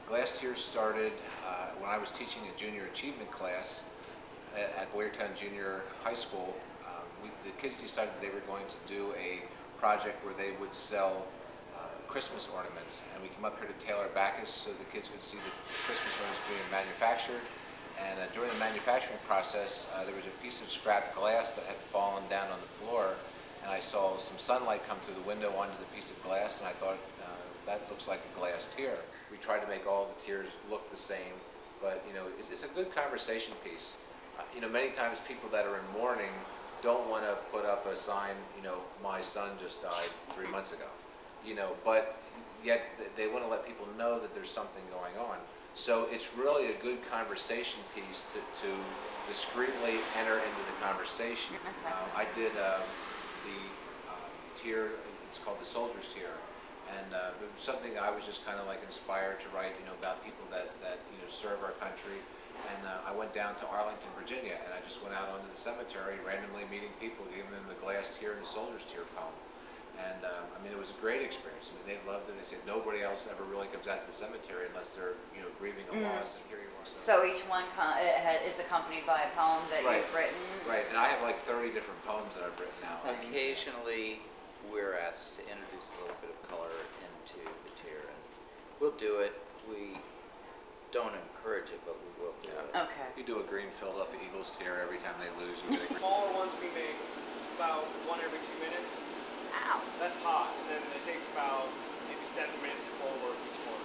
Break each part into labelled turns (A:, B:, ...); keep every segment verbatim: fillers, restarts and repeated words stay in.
A: Glass Tears started uh, when I was teaching a junior achievement class at, at Boyertown Junior High School. Uh, we, the kids decided they were going to do a project where they would sell uh, Christmas ornaments, and we came up here to Taylor Bacchus so the kids could see the Christmas ornaments being manufactured. And uh, during the manufacturing process, uh, there was a piece of scrap glass that had fallen down on the floor, and I saw some sunlight come through the window onto the piece of glass, and I thought, uh, that looks like a glass tear. We tried to make all the tears look the same, but you know, it's, it's a good conversation piece. Uh, you know, many times people that are in mourning don't want to put up a sign, you know, my son just died three months ago, you know, but yet they want to let people know that there's something going on. So it's really a good conversation piece to, to discreetly enter into the conversation. Uh, I did uh, the uh, tier, it's called the Soldier's Tier, and uh, it was something I was just kind of like inspired to write, you know, about people that, that you know, serve our country. And uh, I went down to Arlington, Virginia, and I just went out onto the cemetery, randomly meeting people, giving them the Glass Tear and the Soldier's Tier poem. And um, I mean, it was a great experience. I mean, they loved it. They said nobody else ever really comes out to the cemetery unless they're, you know, grieving a
B: mm.
A: loss. And here you are. So,
B: so each one con it ha is accompanied by a poem that
A: right.
B: you've written.
A: Right, and I have like thirty different poems that I've written now.
C: Occasionally, we're asked to introduce a little bit of color into the tier, and we'll do it. We don't encourage it, but we will do
A: Yeah.
C: it.
B: Okay.
A: You do a green Philadelphia Eagles tier every time they lose. You get a green.
D: Smaller ones we make about one every two minutes.
B: Ow.
D: That's hot, and then it takes about maybe seven minutes to pull work each one.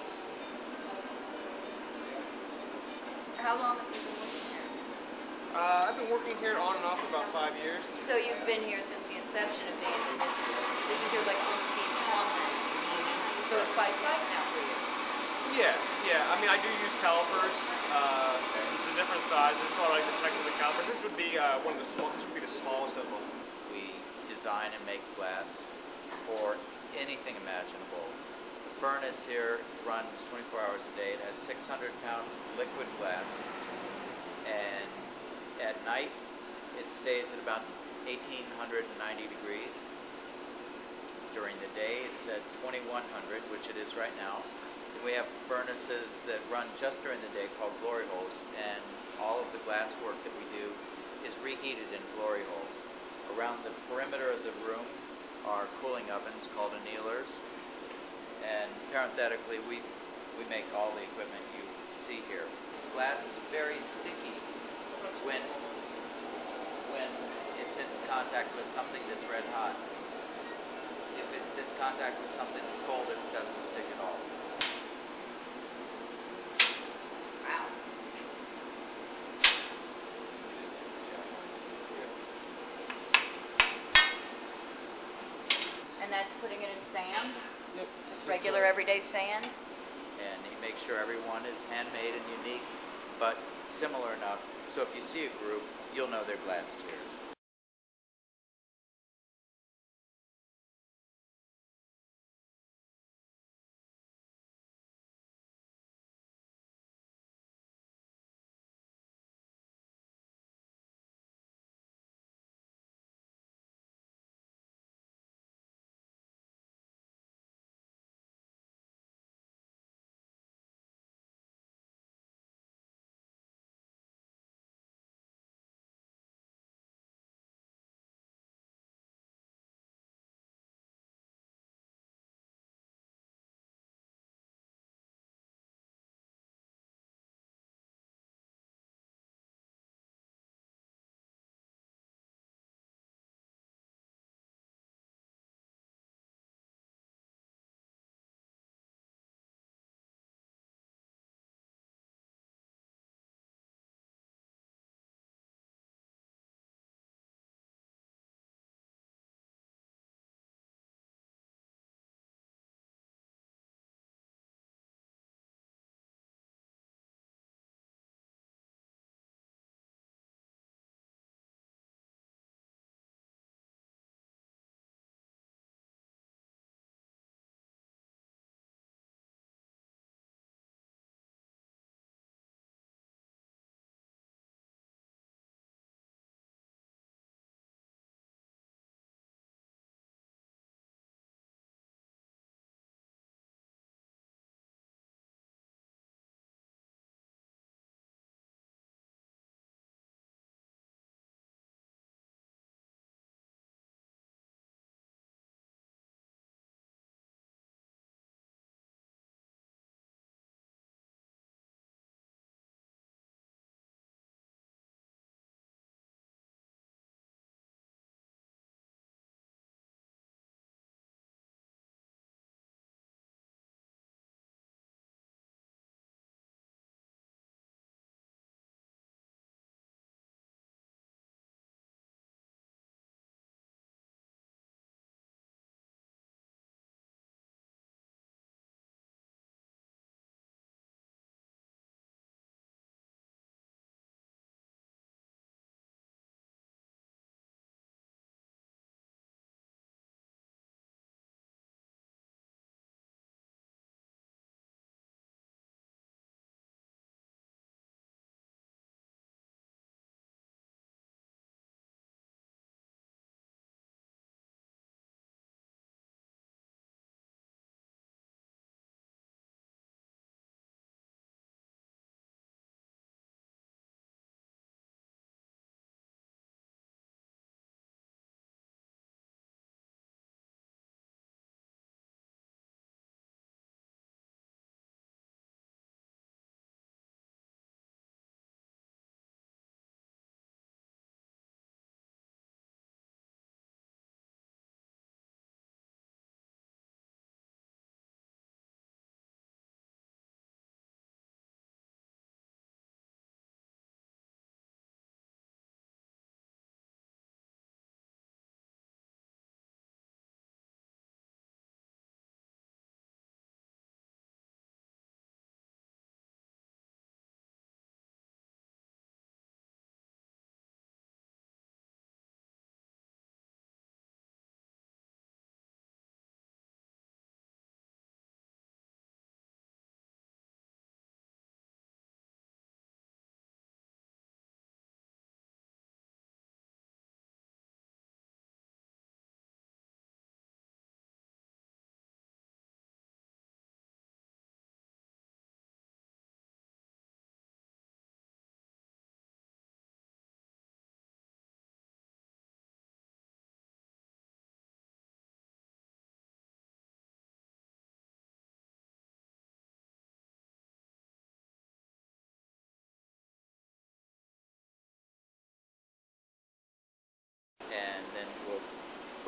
B: How long have you been working here?
D: Uh, I've been working here on and off for about five years.
B: So you've been here since the inception of these, and this is this is your like home team on them. So it's by sight now for you.
D: Yeah, yeah. I mean, I do use calipers, uh, the different sizes, so I like to check with the calipers. This would be uh, one of the small. This would be the smallest of them.
C: We design and make glass for anything imaginable. The furnace here runs twenty-four hours a day. It has six hundred pounds of liquid glass, and at night it stays at about eighteen ninety degrees. During the day it's at twenty-one hundred, which it is right now. And we have furnaces that run just during the day called glory holes, and all of the glass work that we do is reheated in glory holes. Around the perimeter of the room are cooling ovens called annealers, and parenthetically we, we make all the equipment you see here. Glass is very sticky when, when it's in contact with something that's red hot. If it's in contact with something that's cold, it doesn't stick at all.
B: Wow. And that's putting it in sand?
D: Yep.
B: Just regular everyday sand?
C: And he makes sure everyone is handmade and unique, but similar enough, so if you see a group, you'll know they're Glass Tears.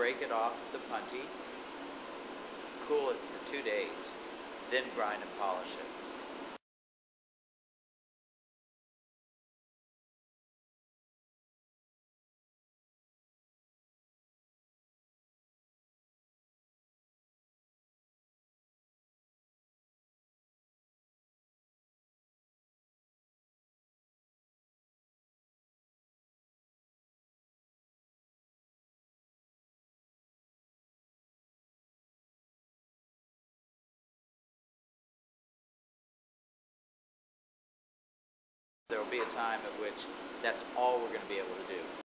C: break it off the punty, cool it for two days, then grind and polish it. There will be a time at which that's all we're going to be able to do.